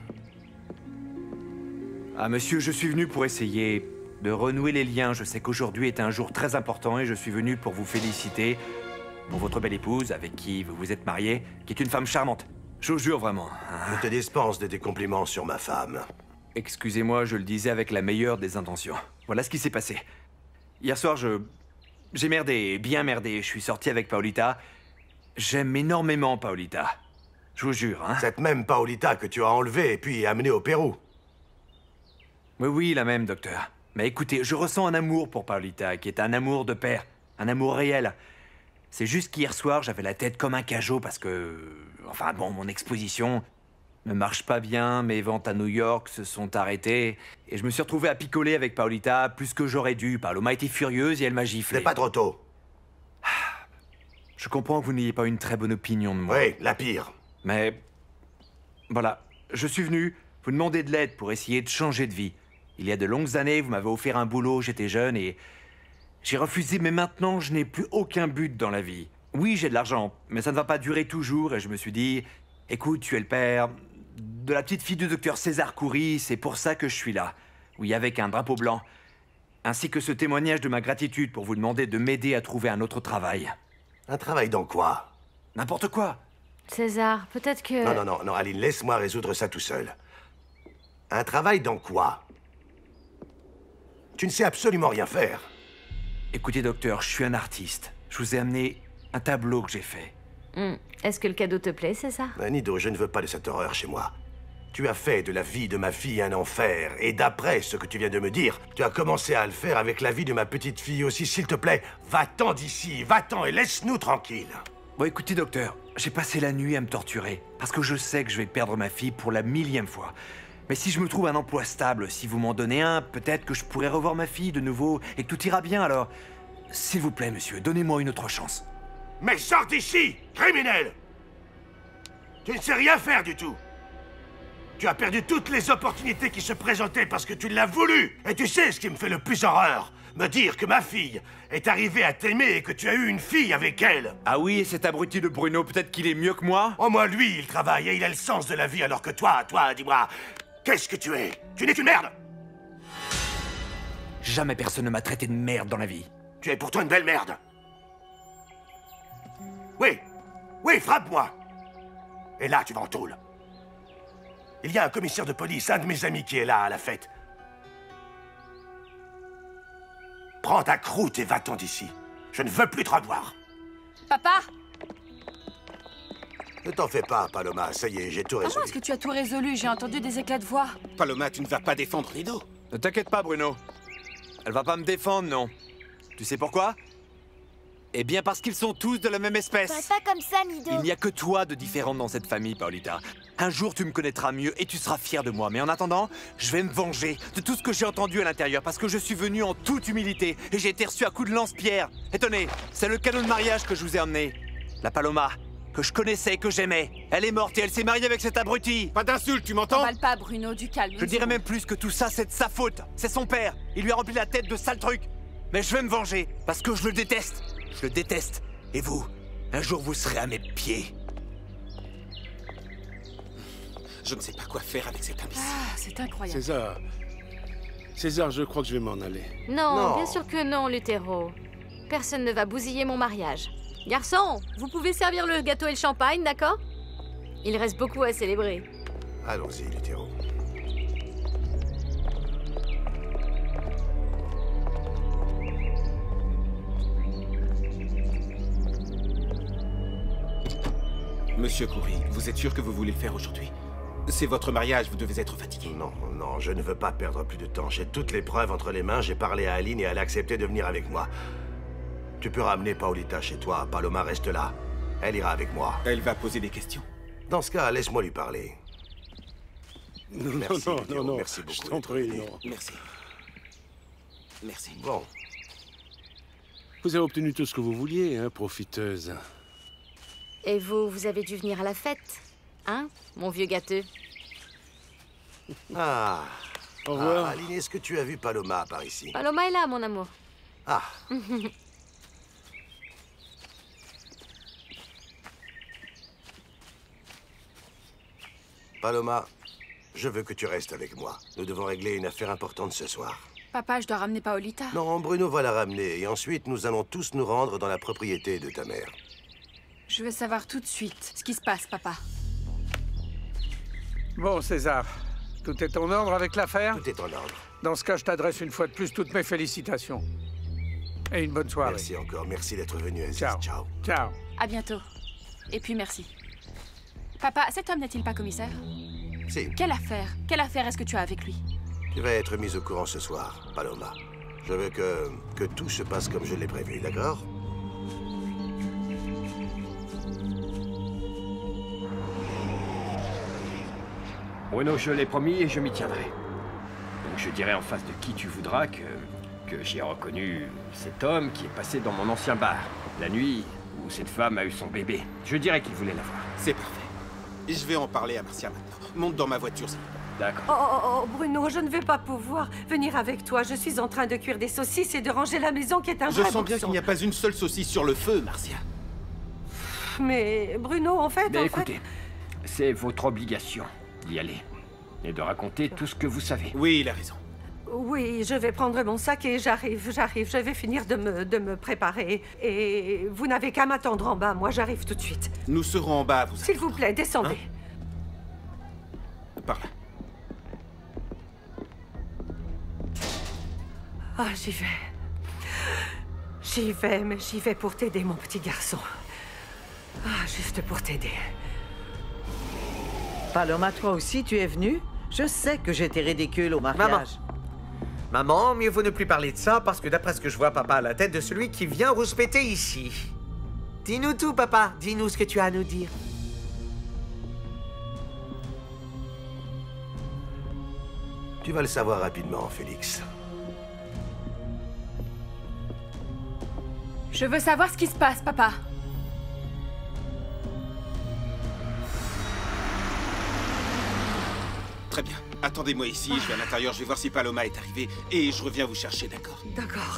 Ah, monsieur, je suis venu pour essayer de renouer les liens. Je sais qu'aujourd'hui est un jour très important et je suis venu pour vous féliciter pour votre belle épouse avec qui vous vous êtes marié, qui est une femme charmante. Je vous jure vraiment. Je te dispense de tes compliments sur ma femme. Excusez-moi, je le disais avec la meilleure des intentions. Voilà ce qui s'est passé. Hier soir, je... j'ai merdé, bien merdé. Je suis sorti avec Paolita. J'aime énormément Paolita. Je vous jure, hein. Cette même Paolita que tu as enlevée et puis amenée au Pérou. Oui, oui, la même, docteur. Mais écoutez, je ressens un amour pour Paolita, qui est un amour de père. Un amour réel. C'est juste qu'hier soir, j'avais la tête comme un cajot parce que... Enfin bon, mon exposition ne marche pas bien, mes ventes à New York se sont arrêtées, et je me suis retrouvé à picoler avec Paolita plus que j'aurais dû. Paloma était furieuse et elle m'a giflé. C'est pas trop tôt. Je comprends que vous n'ayez pas une très bonne opinion de moi. Oui, la pire. Mais... Voilà, je suis venu vous demander de l'aide pour essayer de changer de vie. Il y a de longues années, vous m'avez offert un boulot, j'étais jeune et... J'ai refusé, mais maintenant, je n'ai plus aucun but dans la vie. Oui, j'ai de l'argent, mais ça ne va pas durer toujours, et je me suis dit... Écoute, tu es le père de la petite fille du docteur César Coury, c'est pour ça que je suis là. Oui, avec un drapeau blanc. Ainsi que ce témoignage de ma gratitude pour vous demander de m'aider à trouver un autre travail. Un travail dans quoi? N'importe quoi. César, peut-être que... Non, non, non, non, Aline, laisse-moi résoudre ça tout seul. Un travail dans quoi? Tu ne sais absolument rien faire. Écoutez, docteur, je suis un artiste. Je vous ai amené un tableau que j'ai fait. Hmm. Est-ce que le cadeau te plaît, César? Euh, Nido, je ne veux pas de cette horreur chez moi. Tu as fait de la vie de ma fille un enfer, et d'après ce que tu viens de me dire, tu as commencé à le faire avec la vie de ma petite fille aussi. S'il te plaît, va-t'en d'ici, va-t'en et laisse-nous tranquilles. Bon, écoutez, docteur, j'ai passé la nuit à me torturer, parce que je sais que je vais perdre ma fille pour la millième fois. Mais si je me trouve un emploi stable, si vous m'en donnez un, peut-être que je pourrai revoir ma fille de nouveau, et que tout ira bien, alors... S'il vous plaît, monsieur, donnez-moi une autre chance. Mais sors d'ici, criminel! Tu ne sais rien faire du tout. Tu as perdu toutes les opportunités qui se présentaient parce que tu l'as voulu. Et tu sais ce qui me fait le plus horreur? Me dire que ma fille est arrivée à t'aimer et que tu as eu une fille avec elle. Ah oui, et cet abruti de Bruno, peut-être qu'il est mieux que moi? Au moins lui, il travaille et il a le sens de la vie, alors que toi, toi, dis-moi, qu'est-ce que tu es? Tu n'es qu'une merde! Jamais personne ne m'a traité de merde dans la vie. Tu es pourtant une belle merde. Oui, oui, frappe-moi. Et là, tu vas en tôle. Il y a un commissaire de police, un de mes amis qui est là à la fête. Prends ta croûte et va-t'en d'ici. Je ne veux plus te revoir. Papa! Ne t'en fais pas, Paloma. Ça y est, j'ai tout Comment résolu. est-ce que tu as tout résolu? J'ai entendu des éclats de voix. Paloma, tu ne vas pas défendre Nido. Ne t'inquiète pas, Bruno. Elle va pas me défendre, non. Tu sais pourquoi? Eh bien, parce qu'ils sont tous de la même espèce. Parle pas comme ça, Nido. Il n'y a que toi de différente dans cette famille, Paolita. Un jour, tu me connaîtras mieux et tu seras fier de moi. Mais en attendant, je vais me venger de tout ce que j'ai entendu à l'intérieur parce que je suis venu en toute humilité et j'ai été reçu à coups de lance-pierre. Et tenez, c'est le cadeau de mariage que je vous ai emmené. La Paloma, que je connaissais, que j'aimais. Elle est morte et elle s'est mariée avec cet abruti. Pas d'insulte, tu m'entends? T'emballes pas, Bruno, du calme. Je dirais même plus que tout ça, c'est de sa faute. C'est son père. Il lui a rempli la tête de sales trucs. Mais je vais me venger parce que je le déteste. Je le déteste. Et vous, un jour vous serez à mes pieds. Je ne sais pas quoi faire avec cet imbécile. Ah, c'est incroyable. César. César, je crois que je vais m'en aller. Non, Non. bien sûr que non, Lutero. Personne ne va bousiller mon mariage. Garçon, vous pouvez servir le gâteau et le champagne, d'accord? Il reste beaucoup à célébrer. Allons-y, Lutero. Monsieur Coury, vous êtes sûr que vous voulez le faire aujourd'hui? C'est votre mariage, vous devez être fatigué. Non, non, je ne veux pas perdre plus de temps. J'ai toutes les preuves entre les mains, j'ai parlé à Aline et elle a accepté de venir avec moi. Tu peux ramener Paolita chez toi, Paloma reste là. Elle ira avec moi. Elle va poser des questions. Dans ce cas, laisse-moi lui parler. Non, Merci, non, Lutero, non, non, merci beaucoup. je t'en prie, non. Merci. Merci. Bon. Vous avez obtenu tout ce que vous vouliez, hein, profiteuse. Et vous, vous avez dû venir à la fête, hein, mon vieux gâteux? Ah. Au revoir. Ah, Aline, est-ce que tu as vu Paloma par ici? Paloma est là, mon amour. Ah. Paloma, je veux que tu restes avec moi. Nous devons régler une affaire importante ce soir. Papa, je dois ramener Paolita. Non, Bruno va la ramener et ensuite nous allons tous nous rendre dans la propriété de ta mère. Je veux savoir tout de suite ce qui se passe, papa. Bon, César, tout est en ordre avec l'affaire? Tout est en ordre. Dans ce cas, je t'adresse une fois de plus toutes mes félicitations. Et une bonne soirée. Merci encore. Merci d'être venu, Aziz. Ciao. Ciao. Ciao. À bientôt. Et puis merci. Papa, cet homme n'est-il pas commissaire? Si. Quelle affaire? Quelle affaire est-ce que tu as avec lui? Tu vas être mise au courant ce soir, Paloma. Je veux que, que tout se passe comme je l'ai prévu, d'accord? Bruno, je l'ai promis et je m'y tiendrai. Donc je dirai en face de qui tu voudras que, que j'ai reconnu cet homme qui est passé dans mon ancien bar, la nuit où cette femme a eu son bébé. Je dirai qu'il voulait la voir. C'est parfait. Je vais en parler à Marcia maintenant. Monte dans ma voiture, s'il vous plaît. D'accord. Oh, oh, oh, Bruno, je ne vais pas pouvoir venir avec toi. Je suis en train de cuire des saucisses et de ranger la maison qui est un Je vrai sens bien boxon. qu'il n'y a pas une seule saucisse sur le feu, Marcia. Mais Bruno, en fait... Mais en écoutez, fait... c'est votre obligation d'y aller et de raconter tout ce que vous savez. Oui, il a raison. Oui, je vais prendre mon sac et j'arrive, j'arrive. Je vais finir de me, de me préparer. Et vous n'avez qu'à m'attendre en bas. Moi, j'arrive tout de suite. Nous serons en bas à vous. S'il vous plaît, descendez. Hein? Par là. Ah, j'y vais. J'y vais, mais j'y vais pour t'aider, mon petit garçon. Ah, juste pour t'aider. Paloma, toi aussi, tu es venue? Je sais que j'étais ridicule au mariage. Maman. Maman, mieux vaut ne plus parler de ça parce que d'après ce que je vois, papa a la tête de celui qui vient rouspéter ici. Dis-nous tout, papa. Dis-nous ce que tu as à nous dire. Tu vas le savoir rapidement, Félix. Je veux savoir ce qui se passe, papa. Très bien. Attendez-moi ici, je vais à l'intérieur, je vais voir si Paloma est arrivée et je reviens vous chercher, d'accord? D'accord.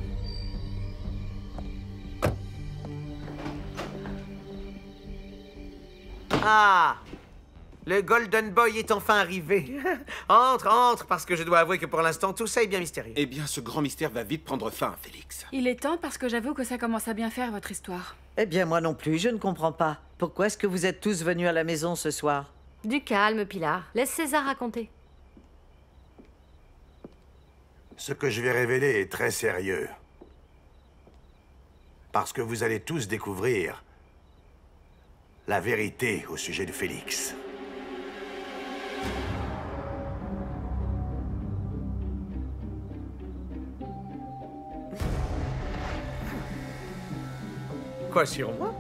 Ah! Le Golden Boy est enfin arrivé. Entre, entre, parce que je dois avouer que pour l'instant, tout ça est bien mystérieux. Eh bien, ce grand mystère va vite prendre fin, Félix. Il est temps parce que j'avoue que ça commence à bien faire, votre histoire. Eh bien, moi non plus, je ne comprends pas. Pourquoi est-ce que vous êtes tous venus à la maison ce soir? Du calme, Pilar. Laisse César raconter. Ce que je vais révéler est très sérieux. Parce que vous allez tous découvrir la vérité au sujet de Félix. Quoi, sur moi?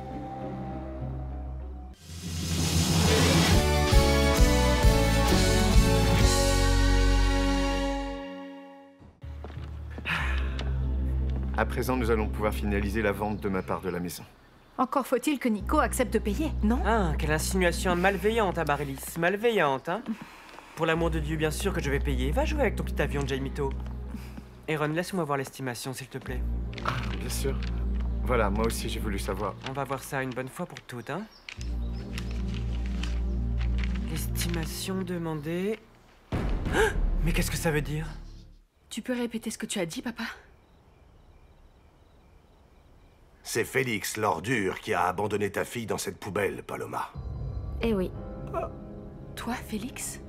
À présent, nous allons pouvoir finaliser la vente de ma part de la maison. Encore faut-il que Nico accepte de payer, non? Ah, quelle insinuation malveillante, Amaryllis. Malveillante, hein? Pour l'amour de Dieu, bien sûr que je vais payer. Va jouer avec ton petit avion, Jaimito. Aaron, laisse-moi voir l'estimation, s'il te plaît. Ah, bien sûr. Voilà, moi aussi j'ai voulu savoir. On va voir ça une bonne fois pour toutes, hein? L'estimation demandée... Ah, mais qu'est-ce que ça veut dire? Tu peux répéter ce que tu as dit, papa? C'est Félix, l'ordure, qui a abandonné ta fille dans cette poubelle, Paloma. Eh oui. Toi, Félix?